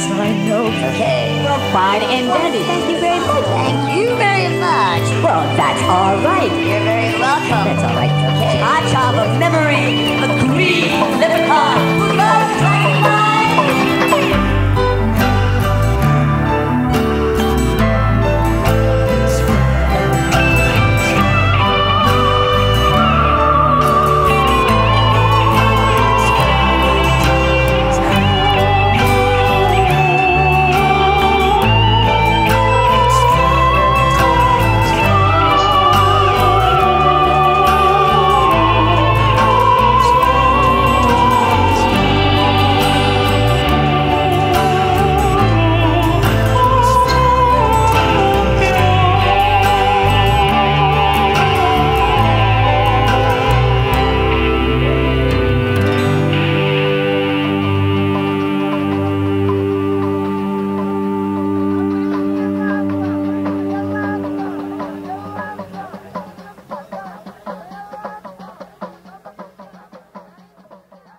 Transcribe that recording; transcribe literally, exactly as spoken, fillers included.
I know. Okay. Well, fine and dandy. Thank you very much. Thank you very much. Well, that's all right. You're very welcome. That's all right. Okay. I have a memory, a green leprechaun.